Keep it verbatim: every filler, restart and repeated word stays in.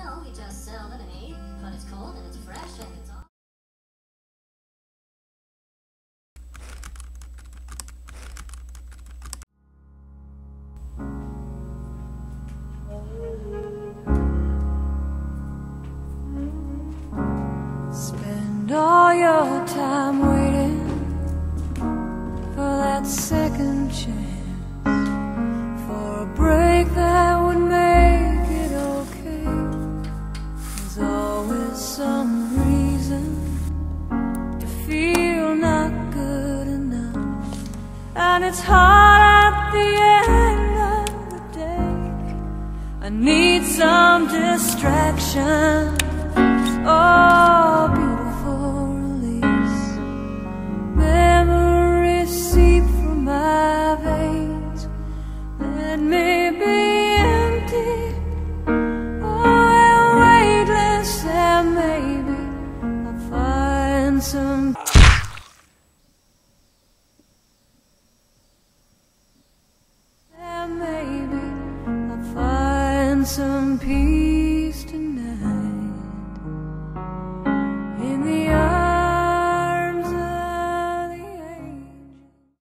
know, we just sell lemonade, but it's cold and it's fresh and it's all. Spend all your time waiting for that second chance, for a break that would make it okay. There's always some reason to feel not good enough, and it's hard at the end of the day. I need some distraction. Oh, beautiful release. Memories seep from my veins. Let me be empty, oh, and weightless, and maybe I'll find some. And maybe I'll find some peace.